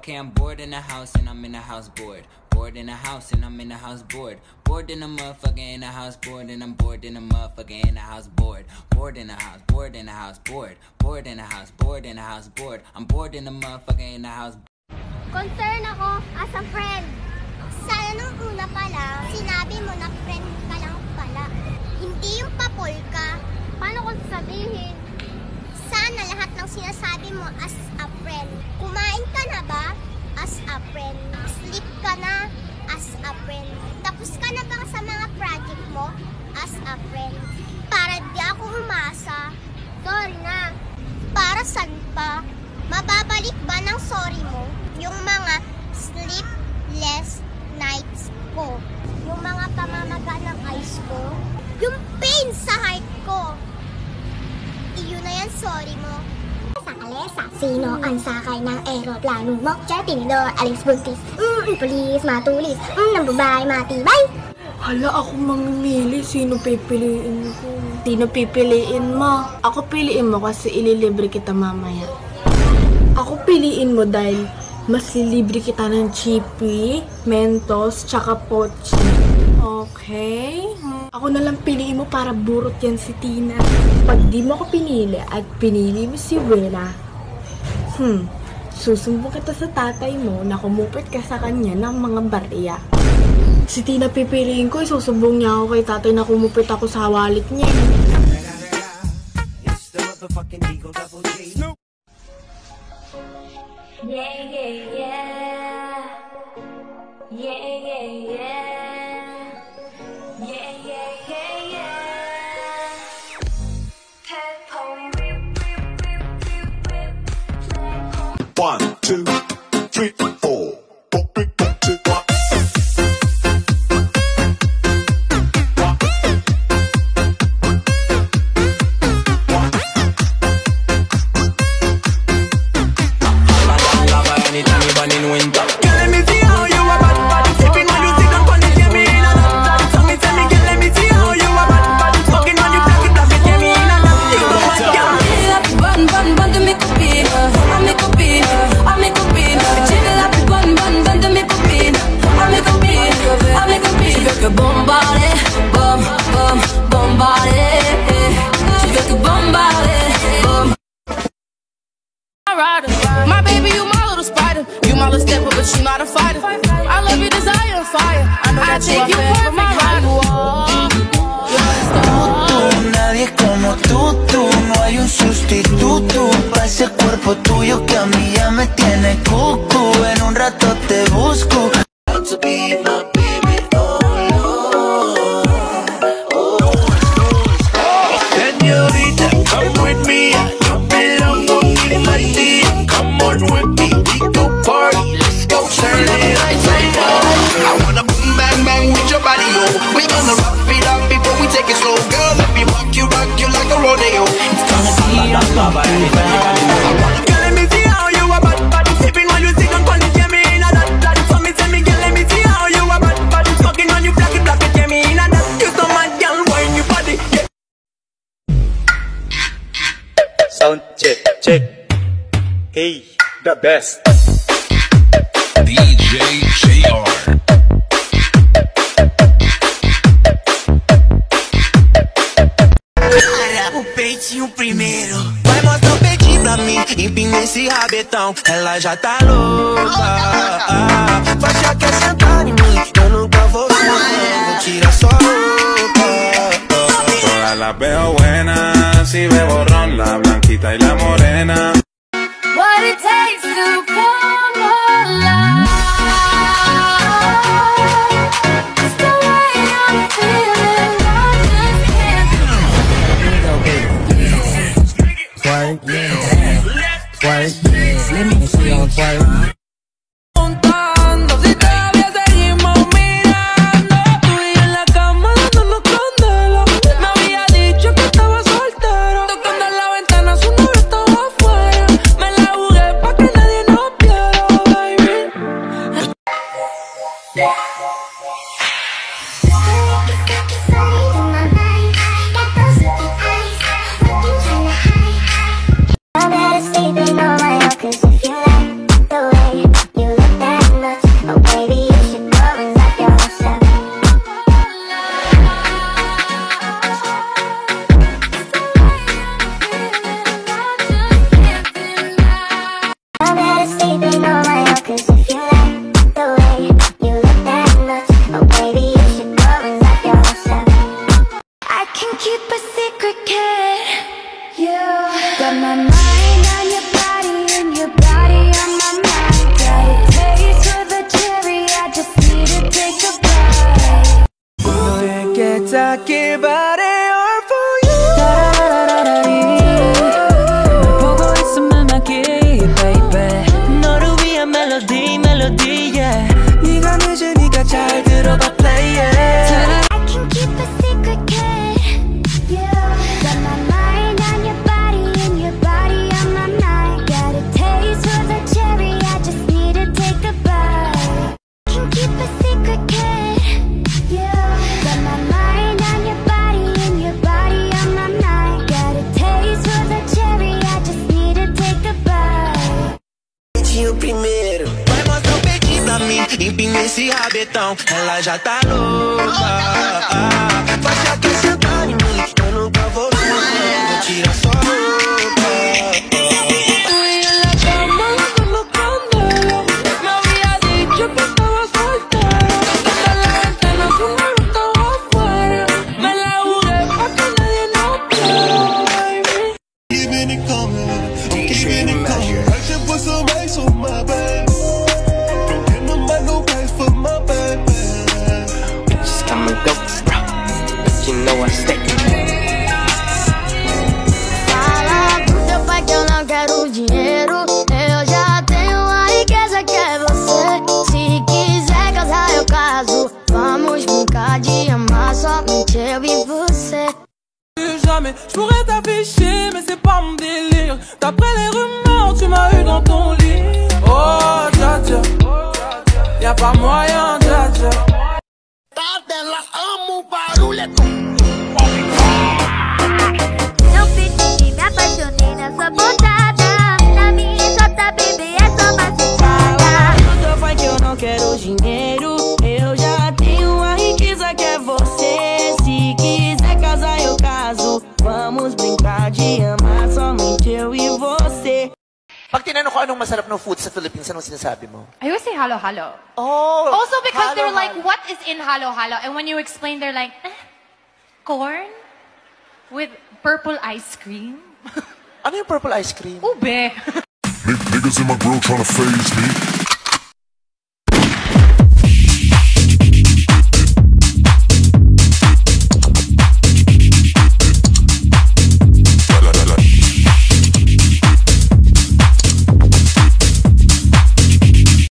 Okay, I'm bored in the house and I'm in the house bored. Bored in the house and I'm in the house bored. Bored in the motherfucker in the house bored, and I'm bored in the motherfucker in the house bored. Bored in the house, bored in the house bored. Bored in the house, bored in the house bored. I'm bored in the motherfucker in the house. Concern ako as a friend. Sana nung una pa lang, sinabi mo na friend ka lang pala. Hindi yung papol ka. Paano ko sasabihin? Sana lahat ng sinasabi mo as a friend. Kumain ka na ba? As a friend. Sleep ka na? As a friend. Tapos ka na ba sa mga project mo? As a friend. Para di ako umasa. Sorry na. Para saan pa? Mababalik ba ng sorry mo yung mga sleepless nights ko? Yung mga pamamaga ng eyes ko? Yung pain sa heart ko? Iyon na yan, sorry mo. Sa kalesa, sino ang sakay ng aeroplano mo? Siya, tinidor, alis buntis. Pulis, matulis. Ng babae, matibay. Hala, ako mamimili. Sino pipiliin ko? Sino pipiliin mo? Ako piliin mo kasi ililibre kita mamaya. Ako piliin mo dahil mas lilibre kita ng chippy, mentos, tsaka pochi. Okay? Ako na lang piliin mo para burot yan si Tina. Pag di mo ako pinili at pinili mo si Wela, susumbong kita sa tatay mo na kumupit ka sa kanya ng mga barya. Si Tina pipiliin ko, susumbong niya ako kay tatay na kumupit ako sa wallet niya. Yeah, yeah, yeah. Yeah, yeah, yeah. Yeah, yeah, yeah, yeah. Head home, rip, rip, rip, rip, rip. Leg home. 1, 2, 3, 4. Pop it, pop it, pop. My baby, you my little spider. You my little stepper, but you not a fighter. I love your desire and fire. I know that you are perfect, my rider. Nadie como tú, no hay un sustituto para ese cuerpo tuyo que a mí ya me tiene cucu. En un rato te busco. To be my baby, oh Lord, oh Lord. Señorita, come with me. You belong on me, my dear. Come on with me, we go party. Let's go turn it right. I wanna boom bang bang with your body, yo. We gonna rock it up before we take it slow, girl. Let me rock you like a rodeo. It's gonna be a party. Girl, let me see how you a bad body sipping while you sit on the Jimmy in a that. So me tell me, girl, let me see how you a bad body smoking on you black it, Jimmy in a that. You so mad, girl, wine your body. Yeah. Sound check, check. Hey, the best. DJ JR. O peitinho primeiro. Vai mostrar o peitinho pra mim. Empina esse rabetão. Ela já tá louca. Vai já quer sentar em mim. Eu nunca vou vou tirar sua roupa. Todas las veo buenas. Si bebo ron, la blanquita y la morena. What it takes to come alive. It's the way I'm feeling. I just can't. Twerk, twerk, let me see on twerk. Montando, si todavía seguimos mirando. Tú y yo en la cama dándonos candela. Me había dicho que estaba soltero. Tocando la ventana, su novio estaba afuera. Me la jugué pa' que nadie nos viera, baby. I'm better sleeping on my own, 'cause if you like the way Got my mind on your body and your body on my mind. Got a taste for the cherry, I just need to take a bite. 너에게 닿기바래 all for you. 널 보고 있으면 막히 baby. 너를 위한 멜로디 멜로디 yeah. 네가 늦으니까 잘 들어봐 play it. I can keep a secret, kid. Yeah. Got my mind on your body and your body on my mind. Got a taste for the cherry, I just need to take a bite. Can keep a secret, kid. Yeah. Got my mind on your body and your body on my mind. Got a taste for the cherry, I just need to take a bite. O primeiro vai mostrar o peitinho pra mim, empina esse rabetão, ela já tá louca. Faixa que sentar em mim, eu nunca vou nunca tirar sua roupa. Tú y yo en la cama, colocándolo. Me había dicho que estaba soltero. Toca la ventana, su novio estaba afuera. Me la jugué pa' que nadie nos viera, baby. Keeping it coming, I'm keeping it coming. I should put some ice on my baby. Don't get no man no price for my baby. Just come and go, bro. But you know I stay. Fala pro teu pai que eu não quero dinheiro. Eu já tenho a riqueza que é você. Se quiser casar eu caso. Vamos brincar de amar somente eu e você. Jamais, je pourrais t'afficher, mais c'est pas mon délire. D'après les rumeurs, tu m'as eu dans ton lit. Oh, dja dja, y'a pas moyen, dja dja. Não fingi que me apaixonei nessa botada. Na minha exota, bebê, é só uma citada. Só faz que eu não quero dinheiro. Eu já tenho a riqueza que é você. Se quiser casar, eu caso. Vamos brincar de amar somente eu e você. Pag tinanong ko anong masarap ng food sa Philippines, anong sinasabi mo? I always say halo halo. Oh, Also because they're halo, like, halo. what is in halo halo? And when you explain, they're like, corn with purple ice cream. Ano yung purple ice cream? Ube. Niggas in my grill tryna phase me.